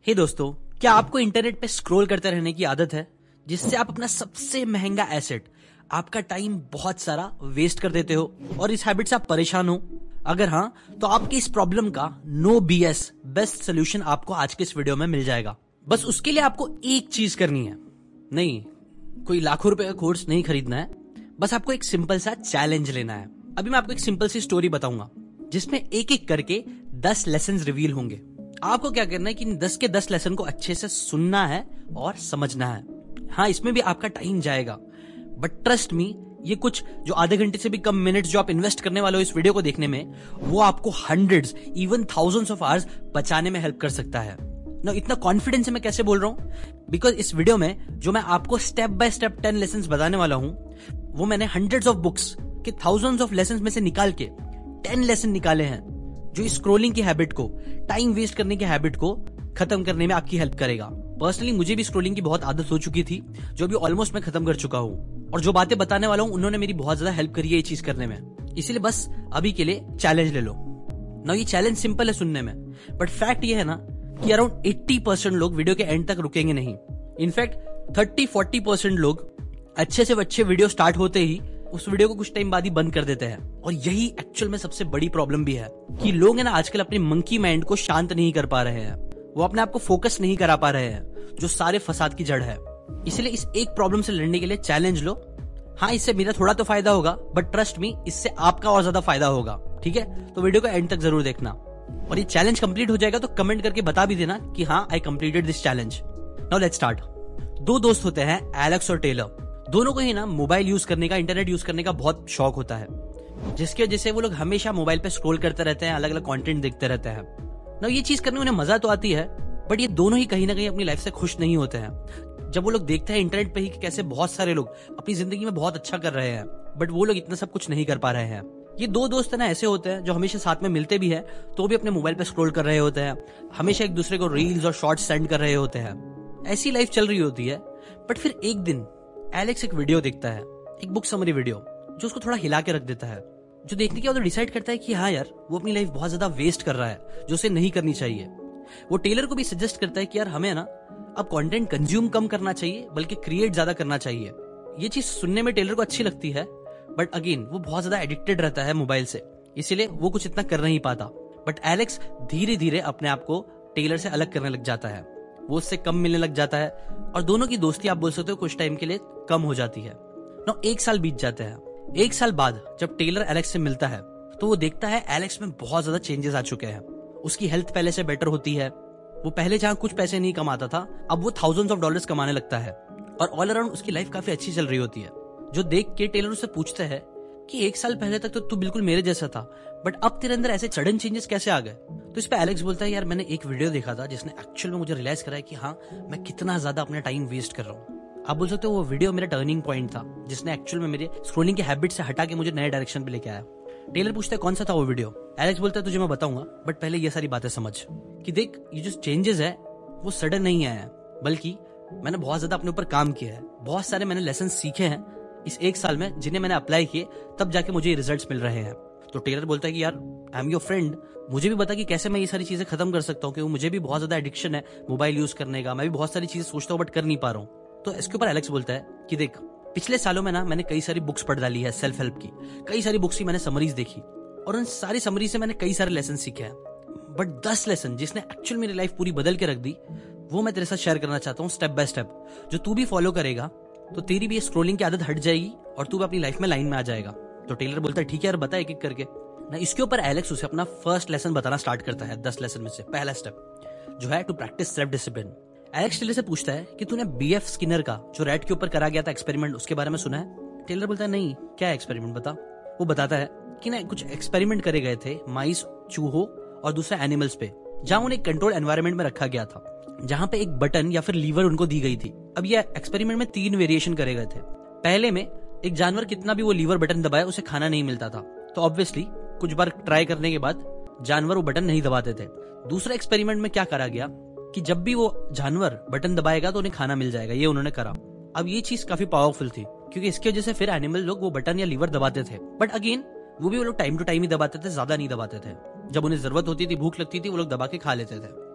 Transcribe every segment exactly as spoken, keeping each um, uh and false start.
हे दोस्तों, क्या आपको इंटरनेट पे स्क्रॉल करते रहने की आदत है जिससे आप अपना सबसे महंगा एसेट, आपका टाइम बहुत सारा वेस्ट कर देते हो और इस हैबिट से आप परेशान हो? अगर हाँ, तो आपकी इस प्रॉब्लम का नो बीएस बेस्ट सोल्यूशन आपको आज के इस वीडियो में मिल जाएगा। बस उसके लिए आपको एक चीज करनी है, नहीं कोई लाखों रुपए का कोर्स नहीं खरीदना है, बस आपको एक सिंपल सा चैलेंज लेना है। अभी मैं आपको एक सिंपल सी स्टोरी बताऊंगा जिसमें एक एक करके दस लेसन रिवील होंगे। आपको क्या करना है कि दस के दस लेसन को अच्छे से सुनना है और समझना है। हाँ, इसमें भी आपका टाइम जाएगा, बट ट्रस्ट मी, ये कुछ जो आधे घंटे से भी कम मिनट्स जो आप इन्वेस्ट करने वाले हो इस वीडियो को देखने में, वो आपको hundreds even thousands of hours बचाने में हेल्प कर सकता है ना। इतना कॉन्फिडेंस से मैं कैसे बोल रहा हूं? बिकॉज इस वीडियो में जो मैं आपको step by step ten lesson बताने वाला हूं, वो मैंने हंड्रेड्स ऑफ बुक्स के थाउजेंड्स ऑफ लेसन में से निकाल के टेन लेसन निकाले हैं जो स्क्रोलिंग की हैबिट को, टाइम वेस्ट करने की हैबिट को खत्म करने में आपकी हेल्प करेगा। पर्सनली मुझे भी स्क्रोलिंग की बहुत आदत हो चुकी थी, जो भी ऑलमोस्ट मैं खत्म कर चुका हूँ, और जो बातें बताने वाला हूँ उन्होंने मेरी बहुत ज्यादा हेल्प करी है ये चीज करने में। इसीलिए बस अभी के लिए चैलेंज ले लो ना। ये चैलेंज सिंपल है सुनने में, बट फैक्ट ये है ना कि अराउंड अस्सी परसेंट लोग वीडियो के एंड तक रुकेंगे नहीं। इनफैक्ट थर्टी फोर्टी परसेंट लोग अच्छे से अच्छे वीडियो स्टार्ट होते ही उस वीडियो को कुछ टाइम बाद ही बंद कर देते हैं। और यही एक्चुअल में सबसे बड़ी प्रॉब्लम भी है कि लोग है ना आजकल अपने मंकी माइंड को शांत नहीं कर पा रहे हैं, वो अपने आप को फोकस नहीं करा पा रहे हैं, जो सारे फसाद की जड़ है। इसलिए इस एक प्रॉब्लम से लड़ने के लिए चैलेंज लो। हाँ, इससे मेरा थोड़ा तो फायदा होगा, बट ट्रस्ट मी, इससे आपका और ज्यादा फायदा होगा। ठीक है, तो वीडियो को एंड तक जरूर देखना। और ये चैलेंज कंप्लीट हो जाएगा तो कमेंट करके बता भी देना कि हाँ, I completed this challenge. Now let's start. दो दोस्त होते हैं, एलेक्स और टेलर। दोनों को ही ना मोबाइल यूज करने का, इंटरनेट यूज करने का बहुत शौक होता है, जिसकी वजह से वो लोग हमेशा मोबाइल पे स्क्रॉल करते रहते हैं, अलग अलग कंटेंट देखते रहते हैं ना। ये चीज करने में उन्हें मजा तो आती है, बट ये दोनों ही कहीं ना कहीं अपनी लाइफ से खुश नहीं होते हैं। जब वो लोग देखते हैं इंटरनेट पे ही कि कैसे बहुत सारे लोग अपनी जिंदगी में बहुत अच्छा कर रहे हैं, बट वो लोग इतना सब कुछ नहीं कर पा रहे हैं। ये दो दोस्त ना ऐसे होते हैं जो हमेशा साथ में मिलते भी है तो भी अपने मोबाइल पे स्क्रॉल कर रहे होते हैं, हमेशा एक दूसरे को रील्स और शॉर्ट्स सेंड कर रहे होते हैं। ऐसी लाइफ चल रही होती है। बट फिर एक दिन एलेक्स एक वीडियो देखता है, एक बुक समरी वीडियो, जो उसको थोड़ा हिला के रख देता है। जो देखने के बाद डिसाइड करता है कि हाँ यार, वो अपनी लाइफ बहुत ज्यादा वेस्ट कर रहा है, जो उसे नहीं करनी चाहिए। वो टेलर को भी सजेस्ट करता है कि यार हमें ना अब कंटेंट कंज्यूम कम करना चाहिए, बल्कि क्रिएट ज्यादा करना चाहिए। ये चीज सुनने में टेलर को अच्छी लगती है, बट अगेन वो बहुत ज्यादा एडिक्टेड रहता है मोबाइल से, इसीलिए वो कुछ इतना कर नहीं पाता। बट एलेक्स धीरे धीरे अपने आप को टेलर से अलग करने लग जाता है, वो उससे कम मिलने लग जाता है, और दोनों की दोस्ती आप बोल सकते हो कुछ टाइम के लिए कम हो जाती है। नौ एक साल बीत जाते हैं। एक साल बाद जब टेलर एलेक्स से मिलता है तो वो देखता है एलेक्स में बहुत ज्यादा चेंजेस आ चुके हैं। उसकी हेल्थ पहले से बेटर होती है। वो पहले जहां कुछ पैसे नहीं कमाता था, अब वो थाउजेंड्स ऑफ डॉलर्स कमाने लगता है, और ऑल अराउंड उसकी लाइफ काफी अच्छी चल रही होती है। जो देख के टेलर उससे पूछता है कि एक साल पहले तक तो तू बिल्कुल मेरे जैसा था, बट अब तेरे अंदर ऐसे सडन चेंजेस कैसे आ गए? तो इस पे एलेक्स बोलता है, यार मैंने एक वीडियो देखा था जिसने एक्चुअल में मुझे रियलाइज कराया कि हाँ, मैं कितना ज्यादा अपना टाइम वेस्ट कर रहा हूँ। आप बोल सकते हो वो वीडियो मेरा टर्निंग पॉइंट था, जिसने एक्चुअल में मेरे स्क्रोलिंग की हैबिट से हटा के मुझे नए डायरेक्शन पे लेके आया। टेलर पूछता है कौन सा था वो वीडियो? एलेक्स बोलता है तुझे मैं बताऊंगा, बट पहले ये सारी बातें समझ कि देख, ये जो चेंजेस है वो सडन नहीं आया है, बल्कि मैंने बहुत ज्यादा अपने ऊपर काम किया है। बहुत सारे मैंने लेसन सीखे हैं इस एक साल में, जिन्हें मैंने अप्लाई किए, तब जाके मुझे रिजल्ट्स मिल रहे हैं। तो टेलर बोलता है कि यार, आई एम योर फ्रेंड, मुझे भी बता कि कैसे मैं ये सारी चीजें खत्म कर सकता हूँ, क्योंकि मुझे भी बहुत ज्यादा एडिक्शन है मोबाइल यूज करने का। मैं भी बहुत सारी चीजें सोचता हूँ बट कर नहीं पा रहा हूँ। तो इसके ऊपर एलेक्स बोलता है कि देख, पिछले सालों में ना मैंने कई सारी बुक्स पढ़ डाली है सेल्फ हेल्प की, कई सारी बुक्स की मैंने समरीज देखी, और उन सारी समरीज से मैंने कई सारे लेसन सीखे हैं। बट दस लेसन जिसने एक्चुअल मेरी लाइफ पूरी बदल के रख दी, वो मैं तेरे साथ शेयर करना चाहता हूँ स्टेप बाय स्टेप। जो तू भी फॉलो करेगा तो तेरी भी स्क्रोलिंग की आदत हट जाएगी और तू भी अपनी लाइफ में लाइन में आ जाएगा। तो टेलर बोलता है ठीक है यार, बता एक एक करके ना। इसके ऊपर एलेक्स उसे अपना फर्स्ट लेसन बताना स्टार्ट करता है। दस लेसन में से पहला स्टेप जो है to practice self discipline. Alex Taylor से पूछता है कि तूने बीएफ स्किनर का जो रैट के ऊपर करा गया था एक्सपेरिमेंट, उसके बारे में सुना है? टेलर बोलता है नहीं, क्या एक्सपेरिमेंट बता। वो बताता है कि ना कुछ एक्सपेरिमेंट करे गए थे माइस, चूहों और दूसरे एनिमल्स पे, जहां उन्हें कंट्रोल एनवायरनमेंट में रखा गया था, जहां पे एक बटन या फिर लीवर उनको दी गई थी। अब ये एक्सपेरिमेंट में तीन वेरिएशन करे गए थे। पहले में एक जानवर कितना भी वो लीवर बटन दबाए उसे खाना नहीं मिलता था, तो ऑब्वियसली कुछ बार ट्राई करने के बाद जानवर वो बटन नहीं दबाते थे। दूसरे एक्सपेरिमेंट में क्या करा गया कि जब भी वो जानवर बटन दबाएगा तो उन्हें खाना मिल जाएगा, ये उन्होंने करा। अब ये चीज काफी पावरफुल थी, क्योंकि इसकी वजह से फिर एनिमल लोग वो बटन या लीवर दबाते थे, बट अगेन वो भी वो लोग टाइम टू टाइम ही दबाते थे, ज्यादा नहीं दबाते थे। जब उन्हें जरूरत होती थी, भूख लगती थी, वो लोग दबा के खा लेते थे।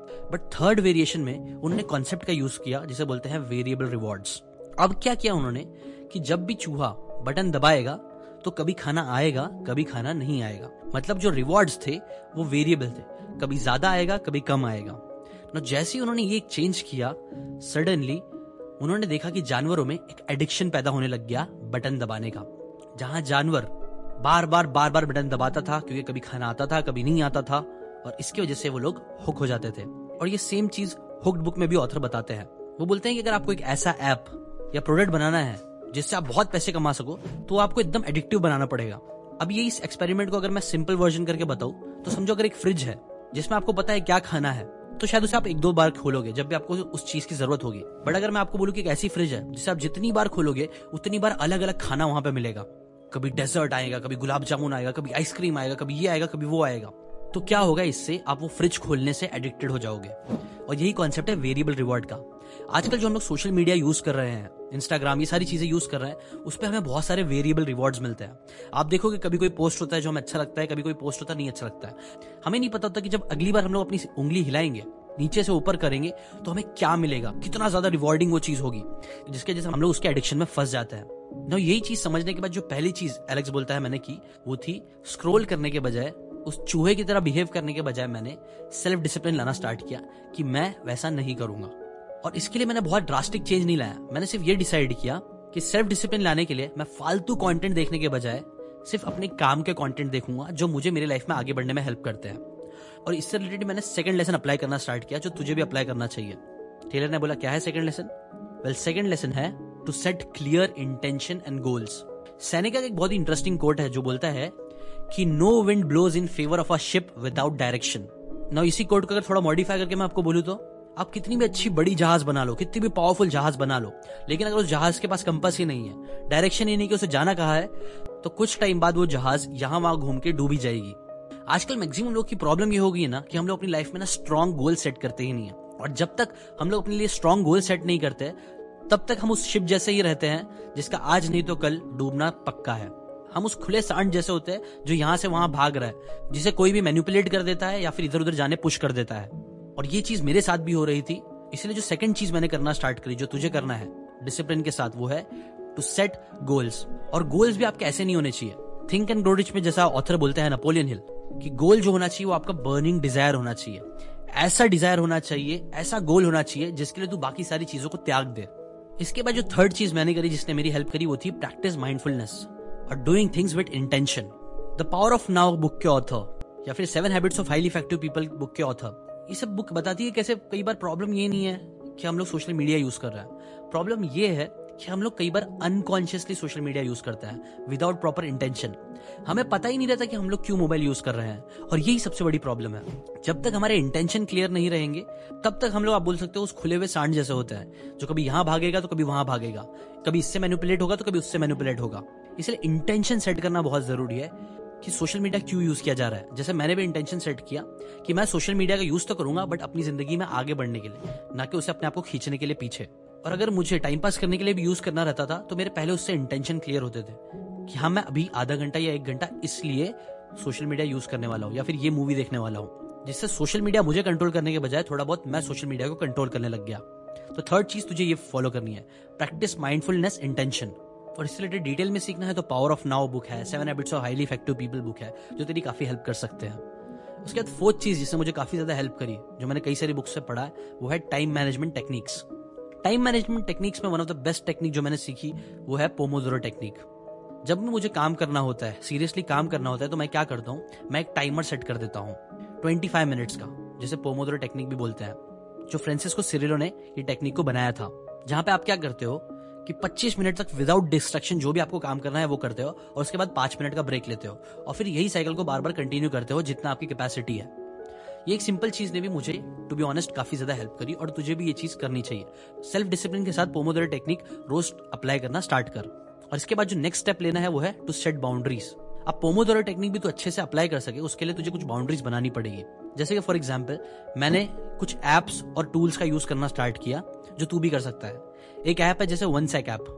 बट थर्ड वेरिएशन में उन्होंने कॉन्सेप्ट का यूज किया जिसे बोलते हैं वेरिएबल रिवॉर्ड्स। अब क्या किया उन्होंने कि जब भी चूहा बटन दबाएगा तो कभी खाना आएगा, कभी खाना नहीं आएगा। मतलब जो रिवॉर्ड्स थे वो वेरिएबल थे, कभी ज्यादा आएगा, कभी कम आएगा। ना जैसे ही उन्होंने ये चेंज किया, सडनली उन्होंने देखा कि जानवरों में एक एडिक्शन पैदा होने लग गया बटन दबाने का। जहां जानवर बार बार बार बार बटन दबाता था क्योंकि कभी खाना आता था, कभी नहीं आता था, और इसकी वजह से वो लोग हुक हो जाते थे। और ये सेम चीज हुक्ड बुक में भी ऑथर बताते हैं। वो बोलते हैं कि अगर आपको एक ऐसा ऐप या प्रोडक्ट बनाना है जिससे आप बहुत पैसे कमा सको, तो आपको एकदम एडिक्टिव बनाना पड़ेगा। अब ये इस एक्सपेरिमेंट को अगर मैं सिंपल वर्जन करके बताऊं तो समझो अगर एक फ्रिज है जिसमें आपको पता है क्या खाना है, तो शायद उसे आप एक दो बार खोलोगे जब भी आपको उस चीज की जरूरत होगी। बट अगर मैं आपको बोलूं कि एक ऐसी फ्रिज है जिसे आप जितनी बार खोलोगे उतनी बार अलग अलग खाना वहां पे मिलेगा, कभी डेजर्ट आएगा, कभी गुलाब जामुन आएगा, कभी आइसक्रीम आएगा, कभी ये आएगा, कभी वो आएगा, तो क्या होगा, इससे आप वो फ्रिज खोलने से एडिक्टेड हो जाओगे। और यही कॉन्सेप्ट है वेरिएबल रिवॉर्ड का। आजकल जो हम लोग सोशल मीडिया यूज कर रहे हैं, इंस्टाग्राम, ये सारी चीजें यूज कर रहे हैं, उस पर हमें बहुत सारे वेरिएबल रिवॉर्ड्स मिलते हैं। आप देखोगे कभी कोई पोस्ट होता है जो हमें अच्छा लगता है, कभी कोई पोस्ट होता है नहीं अच्छा लगता है। हमें नहीं पता होता कि जब अगली बार हम लोग अपनी उंगली हिलाएंगे, नीचे से ऊपर करेंगे, तो हमें क्या मिलेगा, कितना ज्यादा रिवॉर्डिंग वो चीज होगी, जिसके वजह से हम लोग उसके एडिक्शन में फंस जाते हैं। ना यही चीज समझने के बाद जो पहली चीज एलेक्स बोलता है मैंने की, वो थी स्क्रॉल करने के बजाय, उस चूहे की तरह बिहेव करने के बजाय मैंने सेल्फ डिसिप्लिन लाना स्टार्ट किया कि मैं वैसा नहीं करूंगा। और इसके लिए मैंने बहुत ड्रास्टिक चेंज नहीं लाया। मैंने सिर्फ ये डिसाइड किया कि सेल्फ डिसिप्लिन लाने के लिए मैं फालतू कंटेंट देखने के बजाय सिर्फ अपने काम के कंटेंट देखूंगा जो मुझे मेरी लाइफ में आगे बढ़ने में हेल्प करते हैं। और इससे रिलेटेड मैंने सेकंड लेसन अप्लाई करना स्टार्ट किया, जो तुझे भी अप्लाई करना चाहिए। टेलर ने बोला क्या है second lesson? Well, second lesson है to set clear intention and goals. Seneca का एक बहुत ही इंटरेस्टिंग कोट है जो बोलता है कि no wind blows in favour of a ship without direction. Now इसी कोट को अगर थोड़ा मॉडिफाई करके मैं आपको बोलूं तो आप कितनी भी अच्छी बड़ी जहाज बना लो, कितनी भी पावरफुल जहाज बना लो, लेकिन अगर उस जहाज के पास कंपास ही नहीं है, डायरेक्शन ही नहीं कि उसे जाना कहाँ है, तो कुछ टाइम बाद वो जहाज यहां वहां घूम के डूबी जाएगी। आजकल मैक्सिमम लोग की प्रॉब्लम ये हो गई है ना कि हम लोग अपनी लाइफ में ना स्ट्रॉन्ग गोल सेट करते ही नहीं है। और जब तक हम लोग अपने लिए स्ट्रॉन्ग गोल सेट नहीं करते, तब तक हम उस शिप जैसे ही रहते हैं जिसका आज नहीं तो कल डूबना पक्का है। हम उस खुले सांड जैसे होते हैं जो यहां से वहां भाग रहा है, जिसे कोई भी मैनिपुलेट कर देता है या फिर इधर उधर जाने पुश कर देता है। और ये चीज मेरे साथ भी हो रही थी। इसलिए जो सेकंड चीज मैंने करना स्टार्ट करी, जो तुझे करना है डिसिप्लिन के साथ, वो है टू सेट गोल्स। और गोल्स भी आपके ऐसे नहीं होने चाहिए। थिंक एंड ग्रो रिच में जैसा ऑथर बोलते हैं नेपोलियन हिल, कि गोल जो होना चाहिए वो आपका बर्निंग डिजायर होना चाहिए। ऐसा डिजायर होना चाहिए, ऐसा गोल होना चाहिए जिसके लिए तू बाकी सारी चीजों को त्याग दे। इसके बाद जो थर्ड चीज मैंने करी जिसने मेरी हेल्प करी, वो थी प्रैक्टिस माइंडफुलनेस और doing things with intention. The power of now book के ऑथर या फिर seven habits of highly effective people book के ऑथर, ये सब बुक बताती है कैसे कई बार प्रॉब्लम ये नहीं है कि हम लोग सोशल मीडिया यूज कर रहे हैं। प्रॉब्लम ये है कि हम लोग कई बार अनकॉन्शियसली सोशल मीडिया यूज करते हैं विदाउट प्रॉपर इंटेंशन। हमें पता ही नहीं रहता कि हम लोग क्यों मोबाइल यूज कर रहे हैं। और यही सबसे बड़ी प्रॉब्लम है। जब तक हमारे इंटेंशन क्लियर नहीं रहेंगे, तब तक हम लोग, आप बोल सकते हो, उस खुले हुए सांड जैसे होते हैं जो कभी यहां भागेगा तो कभी वहां भागेगा, कभी इससे मैनिपुलेट होगा तो कभी उससे मैनिपुलेट होगा। इसलिए इंटेंशन सेट करना बहुत जरूरी है कि सोशल मीडिया क्यों यूज किया जा रहा है। जैसे मैंने भी इंटेंशन सेट किया कि मैं सोशल मीडिया का यूज तो करूंगा, बट अपनी जिंदगी में आगे बढ़ने के लिए, ना कि उसे अपने आप को खींचने के लिए पीछे। और अगर मुझे टाइम पास करने के लिए भी यूज करना रहता था तो मेरे पहले उससे इंटेंशन क्लियर होते थे कि हाँ, मैं अभी आधा घंटा या एक घंटा इसलिए सोशल मीडिया यूज करने वाला हूँ या फिर ये मूवी देखने वाला हूँ, जिससे सोशल मीडिया मुझे कंट्रोल करने के बजाय थोड़ा बहुत मैं सोशल मीडिया को कंट्रोल करने लग गया। तो थर्ड चीज तुझे ये फॉलो करनी है, प्रैक्टिस माइंडफुलनेस इंटेंशन। और इससे रिलेटेड डिटेल में सीखना है तो पावर ऑफ नाउ बुक है, seven habits of highly effective people book है, जो तेरी काफी हेल्प कर सकते हैं। उसके बाद फोर्थ चीज जिसने मुझे काफी ज्यादा हेल्प करी, जो मैंने कई सारी बुक्स से पढ़ा है, वो है time management techniques. Time management techniques में one of the best technique जो मैंने सीखी वो है पोमोडोरो टेक्निक। जब भी मुझे काम करना होता है, सीरियसली काम करना होता है, तो मैं क्या करता हूँ, मैं एक टाइमर सेट कर देता हूँ पच्चीस मिनट्स का, जिसे पोमोडोरो टेक्निक भी बोलते हैं, जो फ्रांसिस्को सिरिलो ने ये टेक्निक को बनाया था। जहां पे आप क्या करते हो कि पच्चीस मिनट तक विदाउट डिस्ट्रैक्शन जो भी आपको काम करना है वो करते हो, और उसके बाद पांच मिनट का ब्रेक लेते हो, और फिर यही साइकिल को बार बार कंटिन्यू करते हो जितना आपकी कैपेसिटी है। ये एक सिंपल चीज ने भी मुझे, टू बी ऑनेस्ट, काफी ज्यादा हेल्प करी, और तुझे भी ये चीज करनी चाहिए। सेल्फ डिसिप्लिन के साथ पोमोडोरो टेक्निक रोज अप्लाई करना स्टार्ट कर। और इसके बाद जो नेक्स्ट स्टेप लेना है वो है टू सेट बाउंड्रीज। अब पोमोडोरो टेक्निक भी तो अच्छे से अप्लाई कर सके, उसके लिए तुझे कुछ बाउंड्रीज बनानी पड़ेगी। जैसे कि फॉर एग्जांपल मैंने कुछ एप्स और टूल्स का यूज करना स्टार्ट किया जो तू भी कर सकता है। एक ऐप है जैसे वन सेक ऐप,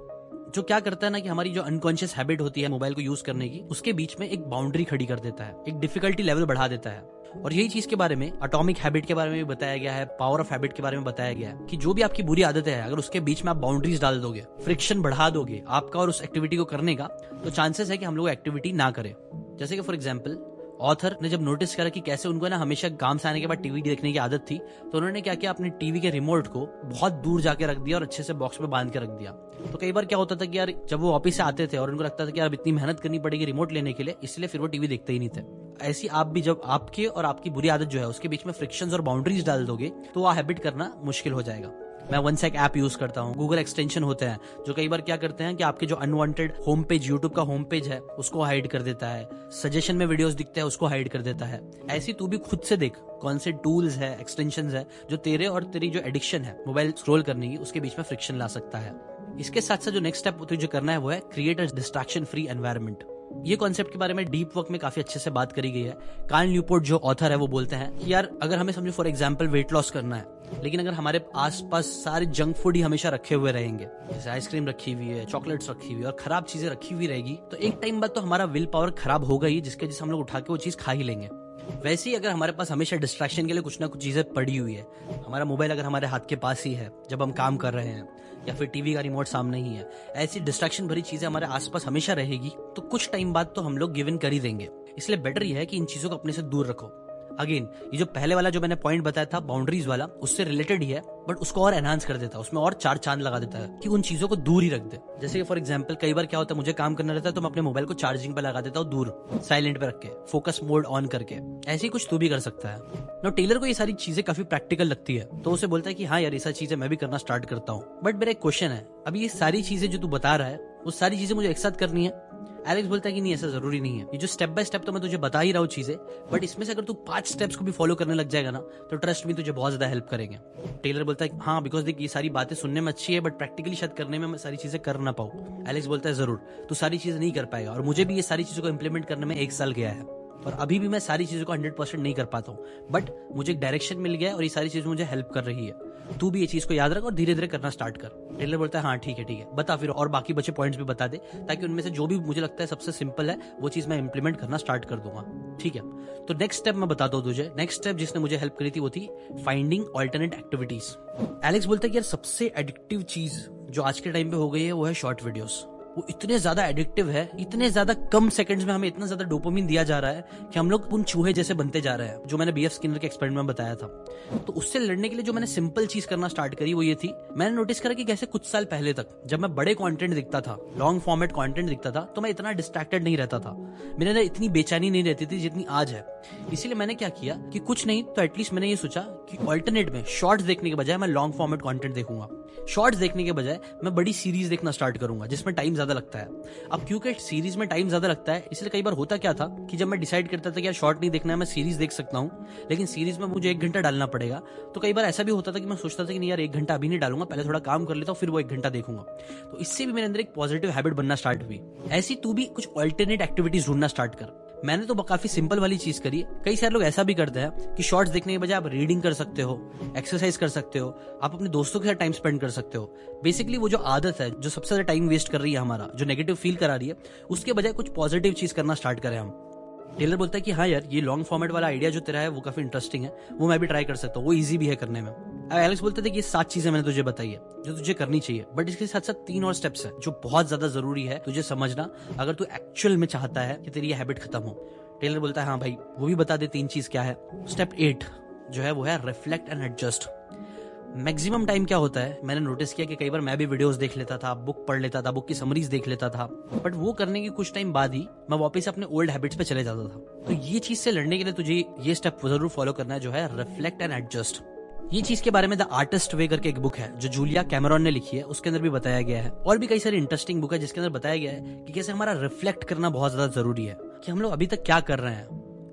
जो क्या करता है ना कि हमारी जो अनकॉन्शियस हैबिट होती है मोबाइल को यूज करने की, उसके बीच में एक बाउंड्री खड़ी कर देता है, एक डिफिकल्टी लेवल बढ़ा देता है। और यही चीज के बारे में एटॉमिक हैबिट के बारे में भी बताया गया है, पावर ऑफ हैबिट के बारे में बताया गया है कि जो भी आपकी बुरी आदतें हैं, अगर उसके बीच में आप बाउंड्रीज डाल दोगे, फ्रिक्शन बढ़ा दोगे आपका और उस एक्टिविटी को करने का, तो चांसेस है कि हम लोग एक्टिविटी ना करें। जैसे कि फॉर एग्जाम्पल ऑथर ने जब नोटिस करा कि कैसे उनको ना हमेशा काम से आने के बाद टीवी देखने की आदत थी, तो उन्होंने क्या किया, अपने टीवी के रिमोट को बहुत दूर जाके रख दिया और अच्छे से बॉक्स में बांध के रख दिया। तो कई बार क्या होता था कि यार जब वो ऑफिस से आते थे और उनको लगता था कि यार इतनी मेहनत करनी पड़ेगी रिमोट लेने के लिए, इसलिए फिर वो टीवी देखते ही नहीं थे। ऐसी आप भी जब आपके और आपकी बुरी आदत जो है उसके बीच में फ्रिक्शंस और बाउंड्रीज डाल दोगे, तो वो हैबिट करना मुश्किल हो जाएगा। मैं वन सेक ऐप यूज करता हूँ, गूगल एक्सटेंशन होते हैं जो कई बार क्या करते हैं कि आपके जो अनवांटेड होम पेज, यूट्यूब का होम पेज है उसको हाइड कर देता है, सजेशन में वीडियोस दिखते हैं उसको हाइड कर देता है। ऐसी तू भी खुद से देख कौन से टूल्स है, एक्सटेंशंस है जो तेरे और तेरी जो एडिक्शन है मोबाइल स्क्रॉल करने की, उसके बीच में फ्रिक्शन ला सकता है। इसके साथ साथ जो नेक्स्ट स्टेप तुझे करना है वो है create a distraction free environment. ये कॉन्सेप्ट के बारे में डीप वर्क में काफी अच्छे से बात करी गई है। कार्ल न्यूपोर्ट जो ऑथर है वो बोलते हैं कि यार अगर हमें समझो फॉर एग्जांपल वेट लॉस करना है, लेकिन अगर हमारे आसपास सारे जंक फूड ही हमेशा रखे हुए रहेंगे, जैसे आइसक्रीम रखी हुई है, चॉकलेट्स रखी हुई है और खराब चीजें रखी हुई रहेगी, तो एक टाइम बाद तो हमारा विल पावर खराब होगा ही, जिसके जिससे हम लोग उठा के वो चीज खा ही लेंगे। वैसे ही अगर हमारे पास हमेशा डिस्ट्रैक्शन के लिए कुछ ना कुछ चीजें पड़ी हुई है, हमारा मोबाइल अगर हमारे हाथ के पास ही है जब हम काम कर रहे हैं, या फिर टीवी का रिमोट सामने ही है, ऐसी डिस्ट्रैक्शन भरी चीजें हमारे आसपास हमेशा रहेगी, तो कुछ टाइम बाद तो हम लोग गिव इन कर ही देंगे। इसलिए बेटर ये है कि इन चीजों को अपने से दूर रखो। अगेन ये जो पहले वाला जो मैंने पॉइंट बताया था बाउंड्रीज वाला, उससे रिलेटेड ही है, बट उसको और एनहांस कर देता है, उसमें और चार चांद लगा देता है कि उन चीजों को दूर ही रख दे। जैसे कि फॉर एग्जांपल कई बार क्या होता है, मुझे काम करना रहता है तो मैं अपने मोबाइल को चार्जिंग पे लगा देता हूँ, दूर साइलेंट पे रख के, फोकस मोड ऑन करके। ऐसे ही कुछ तू भी कर सकता है। नो टेलर को ये सारी चीजें काफी प्रैक्टिकल लगती है, तो उसे बोलता है कि हाँ यार ये सारी चीजें मैं भी करना स्टार्ट करता हूँ। बट मेरा एक क्वेश्चन है, अभी ये सारी चीजें जो तू बता रहा है वो सारी चीजें मुझे एक साथ करनी है? एलेक्स बोलता है कि नहीं, ऐसा जरूरी नहीं है। ये जो स्टेप बाय स्टेप तो मैं तुझे बता ही रहा हूँ चीजें, बट इसमें से अगर तू पांच स्टेप्स को भी फॉलो करने लग जाएगा ना, तो ट्रस्ट में तुझे बहुत ज्यादा हेल्प करेंगे। टेलर बोलता है हाँ, बिकॉज देख ये सारी बातें सुनने में अच्छी है, बट प्रैक्टिकली शायद करने में मैं सारी चीजें कर ना पाऊँ। एलेक्स बोलता है जरूर, तू सारी चीजें नहीं कर पाएगा, और मुझे भी ये सारी चीजों को इंप्लीमेंट करने में एक साल गया है, और अभी भी मैं सारी चीजों को हंड्रेड परसेंट नहीं कर पाता हूँ, बट मुझे एक डायरेक्शन मिल गया है और ये सारी चीजें मुझे हेल्प कर रही है। तू भी ये चीज को याद रख और धीरे धीरे करना स्टार्ट कर। टेलर बोलता है हाँ ठीक है ठीक है, बता फिर और बाकी बचे पॉइंट्स भी बता दे, ताकि उनमें से जो भी मुझे लगता है सबसे सिंपल है वो चीज मैं इंप्लीमेंट करना स्टार्ट कर दूंगा। ठीक है, तो नेक्स्ट स्टेप मैं बताता हूँ तुझे। नेक्स्ट स्टेप जिसने मुझे हेल्प करी थी वो थी फाइंडिंग ऑल्टरनेट एक्टिविटीज। एलेक्स बोलता है कि यार सबसे एडिक्टिव चीज जो आज के टाइम पे हो गई है वो है शॉर्ट वीडियोस। वो इतने ज्यादा एडिक्टिव है, इतने ज्यादा कम सेकंड्स में हमें इतना ज्यादा डोपामिन दिया जा रहा है कि हम लोग उन चूहे जैसे बनते जा रहे हैं, जो मैंने बीएफ स्किनर के एक्सपेरिमेंट में बताया था। तो उससे लड़ने के लिए जो मैंने सिंपल चीज करना स्टार्ट करी वो ये थी, मैंने नोटिस करा कि कैसे कुछ साल पहले तक जब मैं बड़े कंटेंट दिखता था, लॉन्ग फॉर्मेट कंटेंट दिखता था, तो मैं इतना डिस्ट्रैक्टेड नहीं रहता था, मेरे अंदर इतनी बेचैनी नहीं रहती थी जितनी आज है। इसीलिए मैंने क्या किया कि कुछ नहीं तो एटलीस्ट मैंने ये सोचा कि ऑल्टरनेट में शॉर्ट्स देखने के बजाय मैं लॉन्ग फॉर्मेट कंटेंट देखूंगा। शॉर्ट्स देखने के बजाय मैं बड़ी सीरीज देखना स्टार्ट करूंगा जिसमें टाइम ज्यादा लगता है। अब क्योंकि सीरीज में टाइम ज्यादा लगता है, इसलिए कई बार होता क्या था कि जब मैं डिसाइड करता था कि यार शॉर्ट नहीं देखना है, मैं सीरीज देख सकता हूँ, लेकिन सीरीज में मुझे एक घंटा डालना पड़ेगा, तो कई बार ऐसा भी होता था कि मैं सोचता था कि नहीं यार एक घंटा अभी नहीं डालूंगा, पहले थोड़ा काम कर लेता हूँ फिर वो एक घंटा देखूंगा। तो इससे भी मेरे अंदर एक पॉजिटिव हैबिट बनना स्टार्ट हुई। ऐसी तू भी कुछ ऑल्टरनेट एक्टिविटीज ढूंढना स्टार्ट कर। मैंने तो काफी सिंपल वाली चीज करी है। कई सारे लोग ऐसा भी करते हैं कि शॉर्ट्स देखने के बजाय आप रीडिंग कर सकते हो, एक्सरसाइज कर सकते हो, आप अपने दोस्तों के साथ टाइम स्पेंड कर सकते हो। बेसिकली वो जो आदत है जो सबसे ज्यादा टाइम वेस्ट कर रही है हमारा, जो नेगेटिव फील करा रही है, उसके बजाय कुछ पॉजिटिव चीज करना स्टार्ट करें हम। टेलर बोलता है कि हाँ यार ये लॉन्ग फॉर्मेट वाला आइडिया जो तेरा है वो काफी इंटरेस्टिंग है, वो मैं भी ट्राई कर सकता हूँ, वो इजी भी है करने में। एलेक्स बोलते थे कि ये सात चीजें मैंने तुझे बताई है जो तुझे करनी चाहिए, बट इसके साथ साथ तीन और स्टेप्स हैं जो बहुत ज्यादा जरूरी है तुझे समझना अगर तू एक्चुअल में चाहता है कि तेरी ये हैबिट खत्म हो। टेलर बोलता है हाँ भाई वो भी बता दे तीन चीज क्या है। स्टेप एट जो है वो है reflect and adjust. Maximum time क्या होता है, मैंने नोटिस किया कि कई बार मैं भी वीडियोस देख लेता था, बुक पढ़ लेता था, बुक की समरीज देख लेता था, बट वो करने के कुछ टाइम बाद ही मैं वापस अपने ओल्ड हैबिट्स पे चले जाता था। तो ये चीज से लड़ने के लिए तुझे ये स्टेप जरूर फॉलो करना है जो है रिफ्लेक्ट एंड एडजस्ट। ये चीज के बारे में द आर्टिस्ट वे करके एक बुक है जो जूलिया कैमरॉन ने लिखी है, उसके अंदर भी बताया गया है। और भी कई सारी इंटरेस्टिंग बुक है जिसके अंदर बताया गया है कि कैसे हमारा रिफ्लेक्ट करना बहुत ज्यादा जरूरी है कि हम लोग अभी तक क्या कर रहे हैं।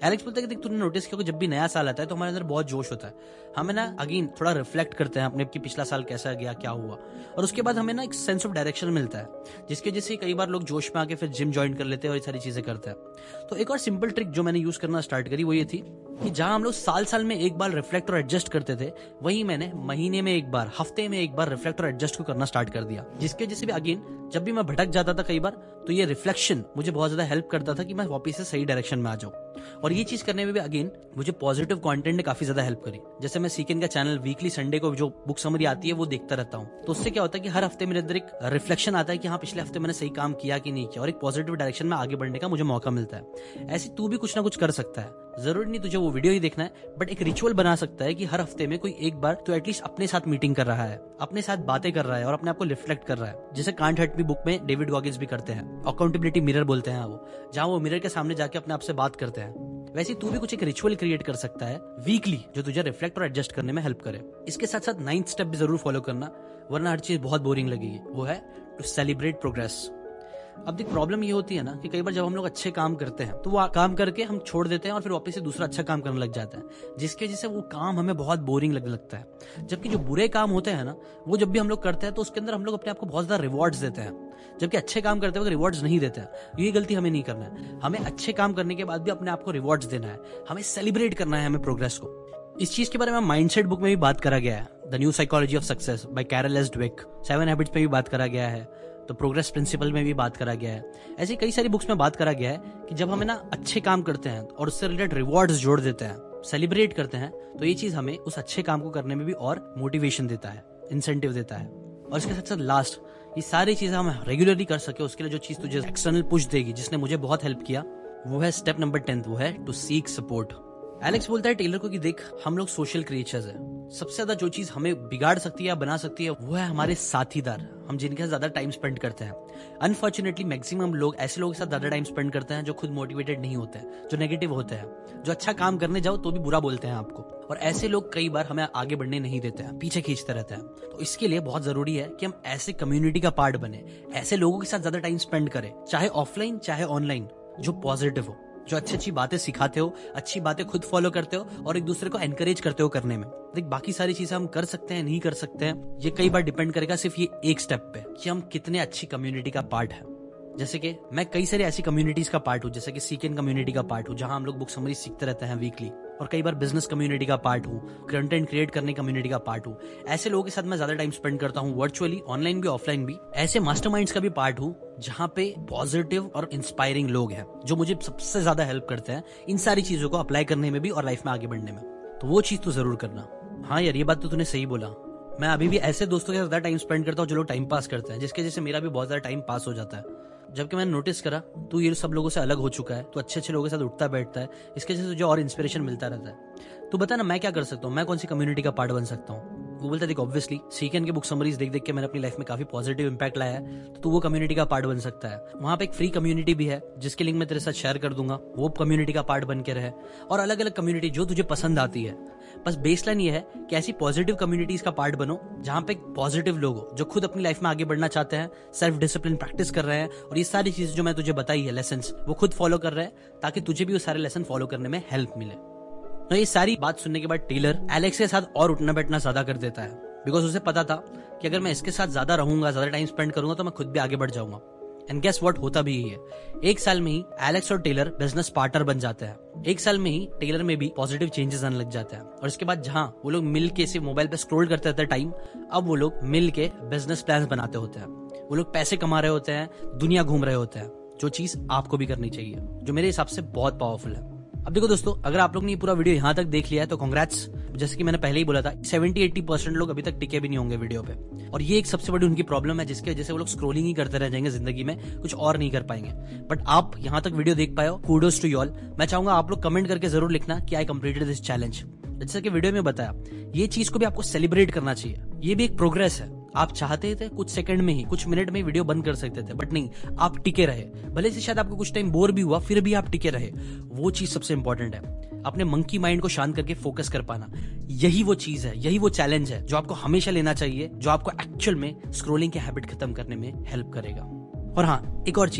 एलेक्स बोलता है कि देख तूने नोटिस किया कि जब भी नया साल आता है तो हमारे अंदर बहुत जोश होता है, हमें ना अगेन थोड़ा रिफ्लेक्ट करते हैं अपने कि पिछला साल कैसा गया, क्या हुआ, और उसके बाद हमें ना एक सेंस ऑफ डायरेक्शन मिलता है, जिसके वजह से कई बार लोग जोश में आके फिर जिम ज्वाइन कर लेते हैं और ये सारी चीजें करते हैं। तो एक और सिंपल ट्रिक जो मैंने यूज करना स्टार्ट करी वो ये थी कि जहां हम लोग साल साल में एक बार रिफ्लेक्ट और एडजस्ट करते थे, वहीं मैंने महीने में एक बार, हफ्ते में एक बार रिफ्लेक्ट और एडजस्ट को करना स्टार्ट कर दिया, जिसके वजह से भी अगेन जब भी मैं भटक जाता था कई बार, तो ये रिफ्लेक्शन मुझे बहुत ज्यादा हेल्प करता था कि मैं वापस से सही डायरेक्शन में आ जाऊं। और ये चीज करने में भी अगेन मुझे पॉजिटिव कंटेंट ने काफी ज्यादा हेल्प करी। जैसे मैं सीकेन का चैनल वीकली संडे को जो बुक समरी आती है वो देखता रहता हूँ, तो उससे क्या होता है कि हर हफ्ते मेरे अंदर एक रिफ्लेक्शन आता है कि हाँ पिछले हफ्ते मैंने सही काम किया कि नहीं किया, और एक पॉजिटिव डायरेक्शन में आगे बढ़ने का मुझे मौका मिलता है। ऐसे तू भी कुछ ना कुछ कर सकता है, जरूरी नहीं तुझे वो वीडियो ही देखना है, बट एक रिचुअल बना सकता है कि हर हफ्ते में कोई एक बार तो एटलीस्ट अपने साथ मीटिंग कर रहा है, अपने साथ बातें कर रहा है और अपने आप को रिफ्लेक्ट कर रहा है। जैसे कांट हर्ट मी बुक में डेविड गॉगिंस भी करते हैं, अकाउंटेबिलिटी मिरर बोलते हैं वो, जहां वो मिरर के सामने जाके अपने आप से बात करते हैं। वैसे तू भी कुछ एक रिचुअल क्रिएट कर सकता है वीकली जो तुझे रिफ्लेक्ट और एडजस्ट करने में हेल्प करे। इसके साथ साथ नाइन्थ स्टेप भी जरूर फॉलो करना, वरना हर चीज बहुत बोरिंग लगेगी, वो है टू सेलिब्रेट प्रोग्रेस। अब देख प्रॉब्लम ये होती है ना कि कई बार जब हम लोग अच्छे काम करते हैं तो वो काम करके हम छोड़ देते हैं और फिर वापस से दूसरा अच्छा काम करने लग जाता है, जिसकी वजह से वो काम हमें बहुत बोरिंग लगने लगता है। जबकि जो बुरे काम होते हैं ना, वो जब भी हम लोग करते हैं तो उसके अंदर हम लोग अपने आप को बहुत ज्यादा रिवॉर्ड्स देते हैं, जबकि अच्छे काम करते वक्त रिवॉर्ड्स नहीं देते हैं। ये गलती हमें नहीं करना है, हमें अच्छे काम करने के बाद भी अपने आप को रिवॉर्ड्स देना है, हमें सेलिब्रेट करना है, हमें प्रोग्रेस को। इस चीज के बारे में माइंडसेट बुक में भी बात करा गया है, the new psychology of success by Carol S Dweck, seven habits में भी बात करा गया है, तो प्रोग्रेस प्रिंसिपल में भी बात करा गया है। ऐसी कई सारी बुक्स में बात करा गया है कि जब हमें ना अच्छे काम करते हैं और उससे रिलेटेड रिवॉर्ड्स जोड़ देते हैं, सेलिब्रेट करते हैं, तो ये चीज हमें उस अच्छे काम को करने में भी और मोटिवेशन देता है, इंसेंटिव देता है। और इसके साथ साथ लास्ट, ये सारी चीजें हम रेगुलरली कर सके, उसके लिए जो चीज तुझे एक्सटर्नल पुश देगी, जिसने मुझे बहुत हेल्प किया, वो है स्टेप नंबर टेंथ, वो है टू सीक सपोर्ट। एलेक्स बोलता है टेलर को कि देख हम लोग सोशल क्रिएचर्स हैं, सबसे ज्यादा जो चीज हमें बिगाड़ सकती है या बना सकती है वो है हमारे साथीदार, हम जिनके साथ ज्यादा टाइम स्पेंड करते हैं। अनफॉर्चुनेटली मैक्सिमम लोग ऐसे लोगों के साथ ज्यादा टाइम स्पेंड करते हैं जो खुद मोटिवेटेड नहीं होते हैं, जो नेगेटिव होते हैं, जो अच्छा काम करने जाओ तो भी बुरा बोलते हैं आपको, और ऐसे लोग कई बार हमें आगे बढ़ने नहीं देते हैं, पीछे खींचते रहते हैं। तो इसके लिए बहुत जरूरी है कि हम ऐसे कम्युनिटी का पार्ट बने, ऐसे लोगों के साथ ज्यादा टाइम स्पेंड करें, चाहे ऑफलाइन चाहे ऑनलाइन, जो पॉजिटिव हो, जो अच्छी अच्छी बातें सिखाते हो, अच्छी बातें खुद फॉलो करते हो और एक दूसरे को एनकरेज करते हो करने में। देख बाकी सारी चीजें हम कर सकते हैं नहीं कर सकते हैं, ये कई बार डिपेंड करेगा सिर्फ ये एक स्टेप पे कि हम कितने अच्छी कम्युनिटी का पार्ट है। जैसे कि मैं कई सारी ऐसी कम्युनिटीज का पार्ट हूँ, जैसे कि सीकेन कम्युनिटी का पार्ट हूँ, जहां हम लोग बुक समरी सीखते रहते हैं वीकली, और कई बार बिजनेस कम्युनिटी का पार्ट हूँ, कंटेंट क्रिएट करने कम्युनिटी का पार्ट हूँ। ऐसे लोगों के साथ मैं ज्यादा टाइम स्पेंड करता हूँ, वर्चुअली, ऑनलाइन भी, ऑफलाइन भी। ऐसे मास्टरमाइंड्स का भी पार्ट हूँ जहाँ पे पॉजिटिव और इंस्पायरिंग लोग हैं, जो मुझे सबसे ज्यादा हेल्प करते हैं इन सारी चीजों को अप्लाई करने में भी और लाइफ में आगे बढ़ने में। तो वो चीज तो जरूर करना। हाँ यार, ये बात तो तूने सही बोला, मैं अभी भी ऐसे दोस्तों के साथ ज्यादा टाइम स्पेंड करता हूँ जो लोग टाइम पास करते हैं, जिसके वजह से मेरा भी बहुत ज्यादा टाइम पास हो जाता है। जबकि मैंने नोटिस करा तू ये सब लोगों से अलग हो चुका है, तो अच्छे अच्छे लोगों के साथ उठता बैठता है, इसके वजह से तुझे और इंस्पिरेशन मिलता रहता है। तू बता ना मैं क्या कर सकता हूँ, मैं कौन सी कम्युनिटी का पार्ट बन सकता हूँ? वो बोलता है देख ऑब्वियसली सीकेन के बुक समरीज देख देख के मैंने अपनी लाइफ में काफी पॉजिटिव इंपैक्ट लाया है, तो तू वो कम्युनिटी का पार्ट बन सकता है। वहां पे एक फ्री कम्युनिटी भी है जिसके लिंक मैं तेरे साथ शेयर कर दूंगा, वो कम्युनिटी का पार्ट बन के रहे, और अलग अलग कम्युनिटी जो तुझे पसंद आती है। बस बेसलाइन ये है कि ऐसी पॉजिटिव कम्युनिटीज का पार्ट बनो जहां पे पॉजिटिव लोग हो, जो खुद अपनी लाइफ में आगे बढ़ना चाहते हैं, सेल्फ डिसिप्लिन प्रैक्टिस कर रहे हैं, और ये सारी चीजें जो मैं तुझे बताई है लेसन्स, वो खुद फॉलो कर रहे हैं, ताकि तुझे भी वो सारे लेसन फॉलो करने में हेल्प मिले। तो ये सारी बात सुनने के बाद टेलर एलेक्स के साथ और उठना बैठना ज्यादा कर देता है, बिकॉज उसे पता था कि अगर मैं इसके साथ ज्यादा रहूंगा, ज्यादा टाइम स्पेंड करूंगा, तो मैं खुद भी आगे बढ़ जाऊंगा। एंड गेस व्हाट, होता भी यही है। एक साल में ही एलेक्स और टेलर बिजनेस पार्टनर बन जाते हैं। एक साल में ही टेलर में भी पॉजिटिव चेंजेस आने लग जाते हैं, और इसके बाद जहां वो लोग मिल के सिर्फ मोबाइल पे स्क्रॉल करते रहते टाइम, अब वो लोग मिल के बिजनेस प्लान बनाते होते हैं, वो लोग पैसे कमा रहे होते हैं, दुनिया घूम रहे होते हैं, जो चीज आपको भी करनी चाहिए, जो मेरे हिसाब से बहुत पावरफुल है। अब देखो दोस्तों, अगर आप लोग ने ये पूरा वीडियो यहाँ तक देख लिया है तो कांग्रेट्स। जैसे कि मैंने पहले ही बोला था, सेवेंटी एटी परसेंट लोग अभी तक टिके भी नहीं होंगे वीडियो पे, और ये एक सबसे बड़ी उनकी प्रॉब्लम है, जिसके वजह से वो लोग स्क्रोलिंग ही करते रह जाएंगे जिंदगी में, कुछ और नहीं कर पाएंगे। बट आप यहाँ तक वीडियो देख पाए हो, कूडोस टू यू ऑल। मैं चाहूंगा आप लोग कमेंट करके जरूर लिखना कि आई कंप्लीटेड दिस चैलेंज। जैसे कि वीडियो में बताया, ये चीज को भी आपको सेलिब्रेट करना चाहिए, ये भी एक प्रोग्रेस है। आप चाहते थे कुछ सेकंड में ही, कुछ मिनट में ही वीडियो बंद कर सकते थे, बट नहीं, आप टिके रहे। भले से शायद आपको कुछ टाइम बोर भी हुआ, फिर भी आप टिके रहे। वो चीज सबसे इंपॉर्टेंट है, अपने मंकी माइंड को शांत करके फोकस कर पाना। यही वो चीज है, यही वो चैलेंज है जो आपको हमेशा लेना चाहिए, जो आपको एक्चुअल में स्क्रोलिंग की हैबिट खत्म करने में हेल्प करेगा। और हाँ, एक और चीज,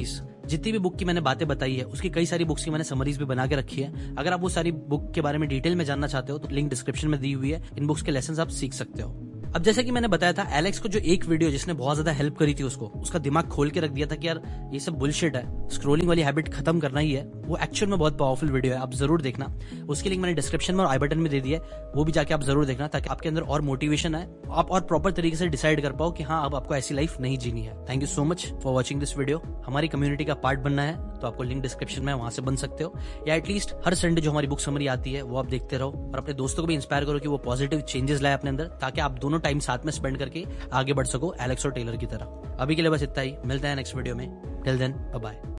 जितनी भी बुक की मैंने बातें बताई है उसकी कई सारी बुक्स की मैंने समरीज भी बना के रखी है। अगर आप वो सारी बुक के बारे में डिटेल में जानना चाहते हो तो लिंक डिस्क्रिप्शन में दी हुई है, इन बुक्स के लेसन आप सीख सकते हो। अब जैसे कि मैंने बताया था, एलेक्स को जो एक वीडियो जिसने बहुत ज्यादा हेल्प करी थी उसको, उसका दिमाग खोल के रख दिया था कि यार ये सब बुलशिट है, स्क्रोलिंग वाली हैबिट खत्म करना ही है, वो एक्चुअल में बहुत पावरफुल वीडियो है, आप जरूर देखना। उसकी लिंक मैंने डिस्क्रिप्शन में और आई बटन में दे दिया है, वो भी जाके आप जरूर देखना ताकि आपके अंदर और मोटिवेशन आए, आप और प्रॉपर तरीके से डिसाइड कर पाओ कि हाँ अब आपको ऐसी लाइफ नहीं जीनी है। Thank you so much for watching this video. हमारी कम्युनिटी का पार्ट बनना है तो आपको लिंक डिस्क्रिप्शन में वहां से बन सकते हो, या एटलीस्ट हर संडे जो हमारी बुक समरी आती है वो आप देखते रहो और अपने दोस्तों को भी इंस्पायर करो कि वो पॉजिटिव चेंजेस लाए अपने अंदर, ताकि आप दोनों टाइम साथ में स्पेंड करके आगे बढ़ सको एलेक्स और टेलर की तरह। अभी के लिए बस इतना ही, मिलते हैं नेक्स्ट वीडियो में। Till then bye bye.